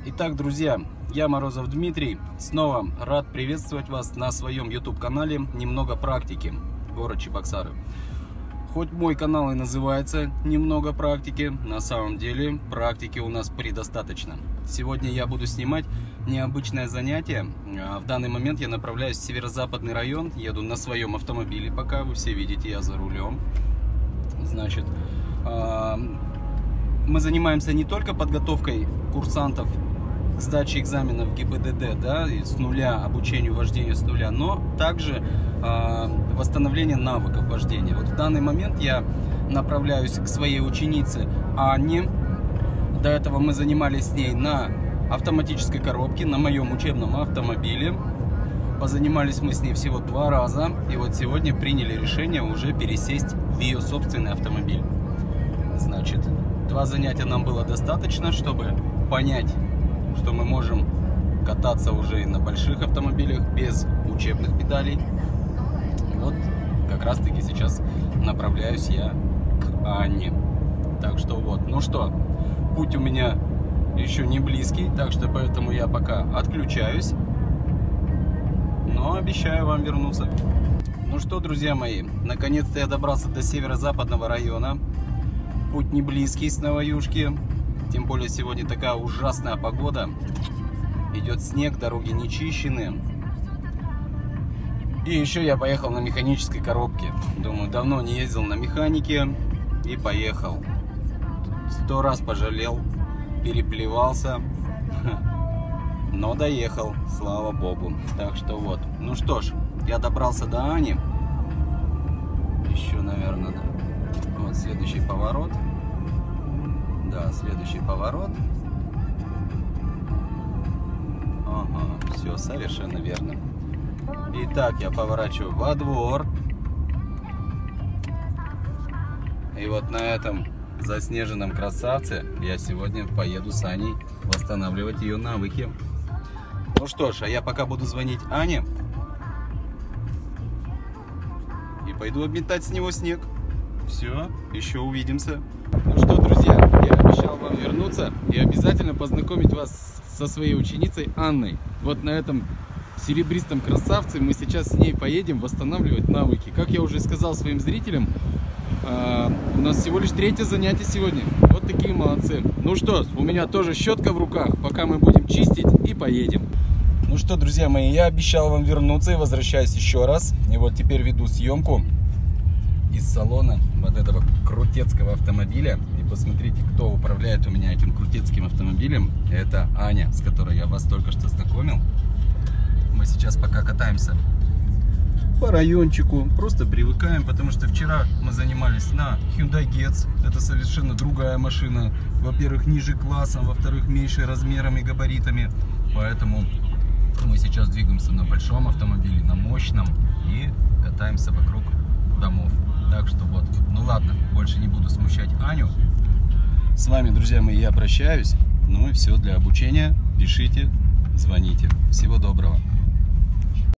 Итак, друзья, я Морозов Дмитрий. Снова рад приветствовать вас на своем YouTube-канале «Немного практики», город Чебоксары. Хоть мой канал и называется «Немного практики», на самом деле практики у нас предостаточно. Сегодня я буду снимать необычное занятие. В данный момент я направляюсь в северо-западный район, еду на своем автомобиле, пока вы все видите, я за рулем. Значит, мы занимаемся не только подготовкой курсантов к сдаче экзаменов ГИБДД, да, с нуля, обучению вождению с нуля, но также восстановление навыков вождения. Вот в данный момент я направляюсь к своей ученице Анне. До этого мы занимались с ней на автоматической коробке, на моем учебном автомобиле. Позанимались мы с ней всего 2 раза. И вот сегодня приняли решение уже пересесть в ее собственный автомобиль. Значит, 2 занятия нам было достаточно, чтобы понять, что мы можем кататься уже и на больших автомобилях без учебных педалей. Вот как раз таки сейчас направляюсь я к Анне. Так что вот, ну что, путь у меня еще не близкий, так что поэтому я пока отключаюсь, но обещаю вам вернуться. Ну что, друзья мои, наконец-то я добрался до северо-западного района. Путь не близкий с Новоюшки. Тем более сегодня такая ужасная погода. Идет снег, дороги не чищены. И еще я поехал на механической коробке. Думаю, давно не ездил на механике. И поехал. 100 раз пожалел, переплевался. Но доехал, слава богу. Так что вот. Ну что ж, я добрался до Ани. Еще, наверное, да. Вот следующий поворот. Да, следующий поворот. Ага, все совершенно верно. Итак, я поворачиваю во двор. И вот на этом заснеженном красавце я сегодня поеду с Аней восстанавливать ее навыки. Ну что ж, а я пока буду звонить Ане. И пойду обметать с него снег. Все, еще увидимся. Ну что, друзья, я обещал вам вернуться и обязательно познакомить вас со своей ученицей Анной. Вот на этом серебристом красавце мы сейчас с ней поедем восстанавливать навыки. Как я уже сказал своим зрителям, у нас всего лишь 3-е занятие сегодня. Вот такие молодцы. Ну что, у меня тоже щетка в руках, пока мы будем чистить, и поедем. Ну что, друзья мои, я обещал вам вернуться и возвращаюсь еще раз. И вот теперь веду съемку из салона вот этого крутецкого автомобиля. И посмотрите, кто управляет у меня этим крутецким автомобилем. Это Аня, с которой я вас только что знакомил. Мы сейчас пока катаемся по райончику, просто привыкаем, потому что вчера мы занимались на Hyundai Getz. Это совершенно другая машина. Во-первых, ниже классом, во-вторых, меньше размерами, габаритами. Поэтому мы сейчас двигаемся на большом автомобиле, на мощном, и катаемся вокруг домов. Так что вот, ну ладно, больше не буду смущать Аню. С вами, друзья мои, я прощаюсь. Ну и все, для обучения пишите, звоните. Всего доброго.